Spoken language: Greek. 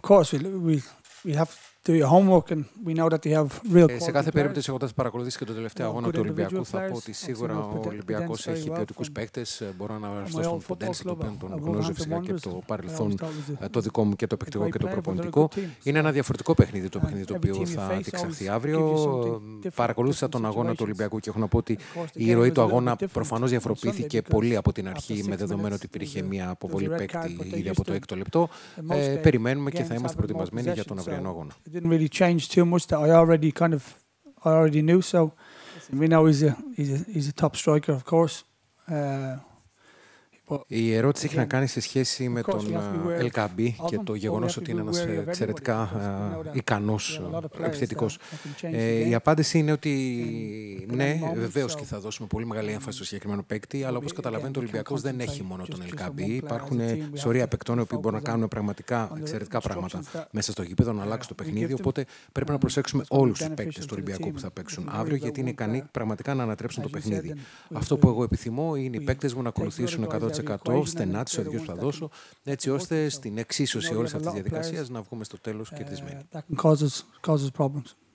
course, we have to do your homework, and we know that they have real. Σε κάθε περίπτωση, έχοντας παρακολουθήσει και τον τελευταίο αγώνα του Ολυμπιακού, θα πω ότι σίγουρα ο Ολυμπιακός έχει ποιοτικούς παίκτες. Μπορώ να αναφερθώ στον Ποντένσε, το οποίο τον γνωρίζω φυσικά και από το παρελθόν το δικό μου και το παικτικό και το προπονητικό. Είναι ένα διαφορετικό παιχνίδι το παιχνίδι το οποίο θα διεξαχθεί αύριο. Παρακολούθησα τον αγώνα του Ολυμπιακού και έχω να πω ότι η ροή του αγώνα προφανώς διαφοροποιήθηκε πολύ από την αρχή, με δεδομένο ότι υπήρχε μια αποβολή παίκτη ήδη από το 6ο λεπτό. Περιμένουμε και θα είμαστε προετοιμασμένοι για τον αυριανό αγώνα. Didn't really change too much that I already knew. So we know he's a top striker, of course. Η ερώτηση έχει να κάνει σε σχέση με τον El Kaabi και το γεγονός ότι είναι ένας εξαιρετικά ικανός επιθετικός. Η απάντηση είναι ότι ναι, βεβαίως και θα δώσουμε πολύ μεγάλη έμφαση στο συγκεκριμένο παίκτη, αλλά όπως καταλαβαίνετε ο Ολυμπιακός δεν έχει μόνο τον El Kaabi. Υπάρχουν σωρία παίκτων οι οποίοι μπορούν να κάνουν πραγματικά εξαιρετικά πράγματα μέσα στο γήπεδο, να αλλάξει το παιχνίδι. Οπότε πρέπει να προσέξουμε όλους τους παίκτες του Ολυμπιακού που θα παίξουν αύριο, γιατί είναι ικανοί πραγματικά να ανατρέψουν το παιχνίδι. Αυτό που εγώ επιθυμώ είναι οι παίκτες μου να ακολουθήσουν 100% στενά τις οδηγίες που θα δώσω, έτσι ώστε στην εξίσωση όλης αυτής της διαδικασίας να βγούμε στο τέλος κερδισμένοι.